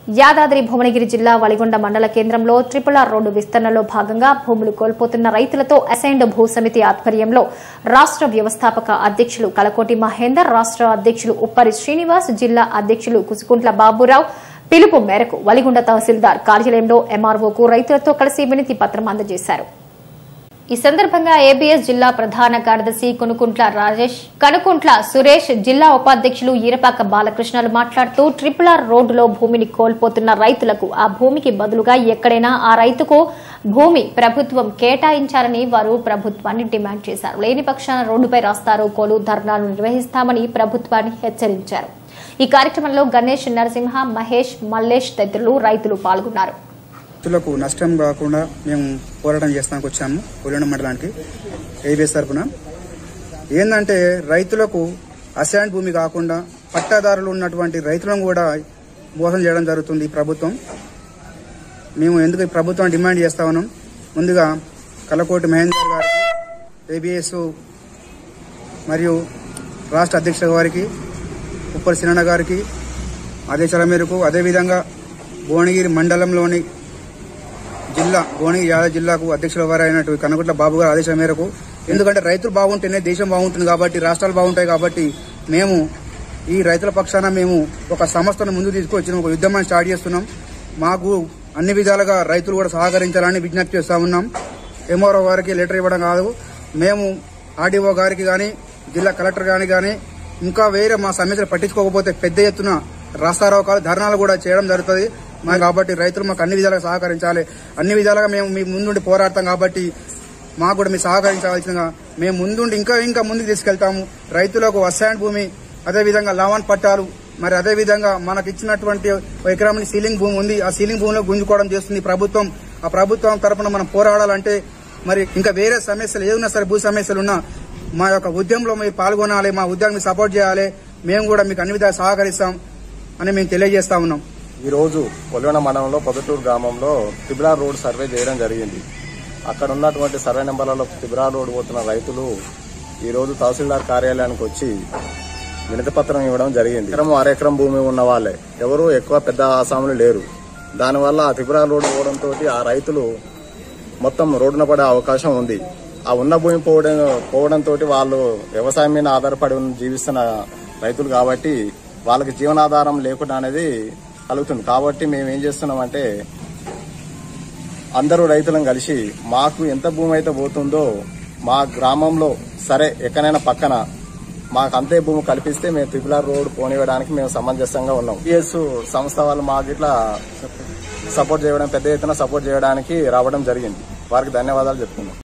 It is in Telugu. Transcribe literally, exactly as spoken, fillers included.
యాదాద్రి భువనగిరి జిల్లా వలిగొండ మండల కేంద్రంలో ట్రిపుల్ ఆర్ రోడ్డు విస్తరణలో భాగంగా భూములు కోల్పోతున్న రైతులతో అసైన్డ్ భూ సమితి ఆధ్వర్యంలో రాష్ట వ్యవస్థాపక అధ్యక్షులు కలకోటి మహేందర్, రాష్ట అధ్యక్షులు ఉప్పరి శ్రీనివాస్, జిల్లా అధ్యక్షులు కుసుకుంట్ల బాబురావు పిలుపు మేరకు వలిగొండ తహసీల్దార్ కార్యాలయంలో ఎంఆర్ఓకు రైతులతో కలిసి వినతి పత్రం అందజేశారు. ఈ సందర్భంగా ఏబీఎస్ జిల్లా ప్రధాన కార్యదర్శి కొనుకుంట్ల రాజేష్, కనుకుంట్ల సురేష్, జిల్లా ఉపాధ్యక్షులు ఈరపాక బాలకృష్ణలు మాట్లాడుతూ ట్రిపుల్ ఆర్ రోడ్డులో భూమిని కోల్పోతున్న రైతులకు ఆ భూమికి బదులుగా ఎక్కడైనా ఆ రైతుకు భూమి ప్రభుత్వం కేటాయించాలని వారు ప్రభుత్వాన్ని డిమాండ్ చేశారు. లేని పక్షాన రోడ్డుపై రాస్తారోకోలు, ధర్నాలు నిర్వహిస్తామని ప్రభుత్వాన్ని హెచ్చరించారు. ఈ కార్యక్రమంలో గణేష్, నరసింహ, మహేష్, మల్లేష్ తదితరులు రైతులు పాల్గొన్నారు. రైతులకు నష్టం కాకుండా మేము పోరాటం చేస్తానికి వచ్చాము వలిగొండ మండలానికి ఏబీఎస్ తరఫున. ఏంటంటే రైతులకు అసైన్డ్ భూమి కాకుండా పట్టాదారులు ఉన్నటువంటి రైతులను కూడా మోసం చేయడం జరుగుతుంది ఈ ప్రభుత్వం. మేము ఎందుకు ఈ ప్రభుత్వం డిమాండ్ చేస్తా ఉన్నాం. ముందుగా కలకోటి మహేందర్ గారికి, ఏబీఎస్ మరియు రాష్ట్ర అధ్యక్షుల గారికి, ఉప్పరి సినన్న గారికి ఆదేశాల మేరకు, అదేవిధంగా భువనగిరి మండలంలోని జిల్లా భువనగిరి యాదాద్రి జిల్లాకు అధ్యక్షుల వారు అయినటువంటి కనుకుంట్ల బాబు గారి ఆదేశాల మేరకు, ఎందుకంటే రైతులు బాగుంటేనే దేశం బాగుంటుంది కాబట్టి, రాష్ట్రాలు బాగుంటాయి కాబట్టి మేము ఈ రైతుల పక్షాన మేము ఒక సంస్థను ముందు తీసుకొచ్చిన ఒక యుద్ధాన్ని స్టార్ట్ చేస్తున్నాం. మాకు అన్ని విధాలుగా రైతులు కూడా సహకరించాలని విజ్ఞప్తి చేస్తా ఉన్నాం. ఎంఆర్ఓ గారికి లెటర్ ఇవ్వడం కాదు, మేము ఆర్డీఓ గారికి కానీ, జిల్లా కలెక్టర్ గారికి కానీ ఇంకా వేరే మా సమస్యలు పట్టించుకోకపోతే పెద్ద ఎత్తున రాస్తారోకాలు, ధర్నాలు కూడా చేయడం జరుగుతుంది. మాకు కాబట్టి రైతులు మాకు అన్ని విధాలుగా సహకరించాలి. అన్ని విధాలుగా మేము మీ ముందుండి పోరాడతాం కాబట్టి మాకు కూడా మీరు సహకరించవలసిందిగా మేము ముందుండి ఇంకా ఇంకా ముందుకు తీసుకెళ్తాము. రైతులకు అసైన్డ్ భూమి, అదేవిధంగా లవన్ పట్టాలు, మరి అదేవిధంగా మనకు ఇచ్చినటువంటి ఎకరాల సీలింగ్ భూమి ఉంది, ఆ సీలింగ్ భూమిలో గుంజుకోవడం చేస్తుంది ప్రభుత్వం. ఆ ప్రభుత్వం తరఫున మనం పోరాడాలంటే మరి ఇంకా వేరే సమస్యలు ఏమున్నా సరే, భూ సమస్యలు ఉన్నా మా యొక్క ఉద్యమంలో మీరు పాల్గొనాలి, మా ఉద్యమం సపోర్ట్ చేయాలి, మేము కూడా మీకు అన్ని విధాలు సహకరిస్తాం అని మేము తెలియజేస్తా ఉన్నాం. ఈ రోజు వలిగొండ మండలంలో పొదటూరు గ్రామంలో ట్రిపుల్ ఆర్ రోడ్ సర్వే చేయడం జరిగింది. అక్కడ ఉన్నటువంటి సర్వే నెంబర్లలో ట్రిపుల్ ఆర్ రోడ్ పోతున్న రైతులు ఈ రోజు తహసీల్దార్ కార్యాలయానికి వచ్చి వినతి పత్రం ఇవ్వడం జరిగింది. ఎకరం అరెకరం భూమి ఉన్న వాళ్ళే, ఎవరు ఎక్కువ పెద్ద ఆసాములు లేరు. దానివల్ల ఆ ట్రిపుల్ ఆర్ రోడ్ పోవడంతో ఆ రైతులు మొత్తం రోడ్డున పడే అవకాశం ఉంది. ఆ ఉన్న భూమి పోవడం పోవడంతో వాళ్ళు వ్యవసాయం మీద ఆధారపడి జీవిస్తున్న రైతులు కాబట్టి వాళ్ళకి జీవనాధారం లేకుండా అనేది కలుగుతుంది. కాబట్టి మేము ఏం చేస్తున్నామంటే అందరూ రైతులను కలిసి మాకు ఎంత భూమి అయితే పోతుందో మా గ్రామంలో సరే ఎక్కడైనా పక్కన మాకు అంతే భూమి కల్పిస్తే మేము ట్రిపుల్ ఆర్ రోడ్ పోనివ్వడానికి మేము సమంజసంగా ఉన్నాం. పిఎస్ సంస్థ వాళ్ళు మాకు ఇట్లా సపోర్ట్ చేయడం, పెద్ద ఎత్తున సపోర్ట్ చేయడానికి రావడం జరిగింది. వారికి ధన్యవాదాలు చెప్తున్నాం.